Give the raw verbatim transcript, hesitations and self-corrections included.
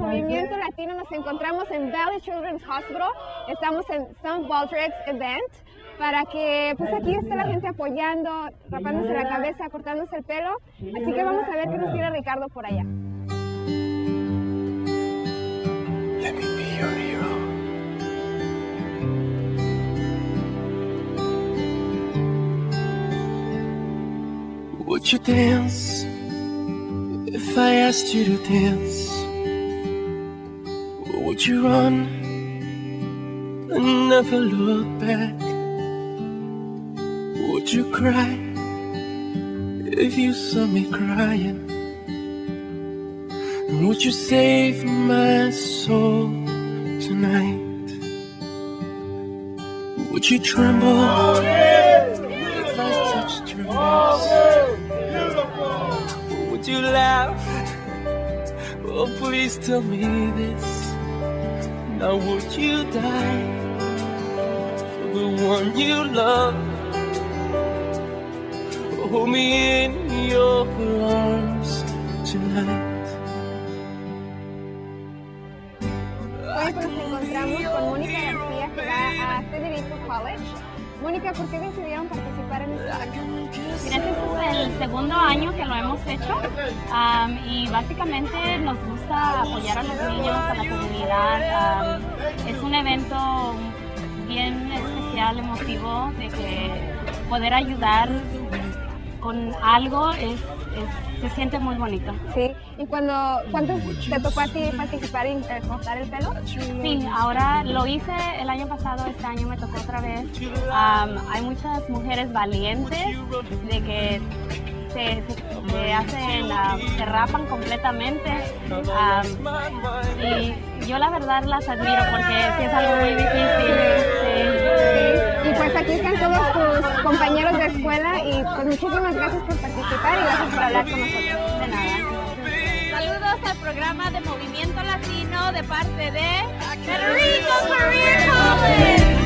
Movimiento Latino nos encontramos en Valley Children's Hospital. Estamos en Saint Baldrick's Event para que, pues aquí está la gente apoyando, rapándose la cabeza, cortándose el pelo. Así que vamos a ver qué nos tiene Ricardo por allá. Let me be your hero. Would you dance if I asked you to dance? Or would you run and never look back? Would you cry if you saw me crying? And would you save my soul tonight? Would you tremble if I touched your lips? Would you laugh? Oh, please tell me this. Now would you die for the one you love? Hold me in your arms tonight. Hoy pues nos encontramos con Mónica García, que va a Federico College. Mónica, ¿por qué decidieron participar en este acto? Mira, este es el segundo año que lo hemos hecho um, y básicamente nos gusta apoyar a los niños, a la comunidad. Um, es un evento bien especial, emotivo, de que poder ayudar con algo es, es, se siente muy bonito. Sí, ¿y cuando, cuántos te tocó a ti participar y eh, cortar el pelo? Sí, ahora lo hice el año pasado, este año me tocó otra vez. Um, hay muchas mujeres valientes de que se, se, se hacen, uh, se rapan completamente. Um, y yo la verdad las admiro porque sí es algo muy difícil. Sí. Y pues aquí están todos tus compañeros de escuela y pues muchísimas gracias por participar y gracias por hablar con nosotros. De nada. Saludos al programa de Movimiento Latino de parte de Federico Career College.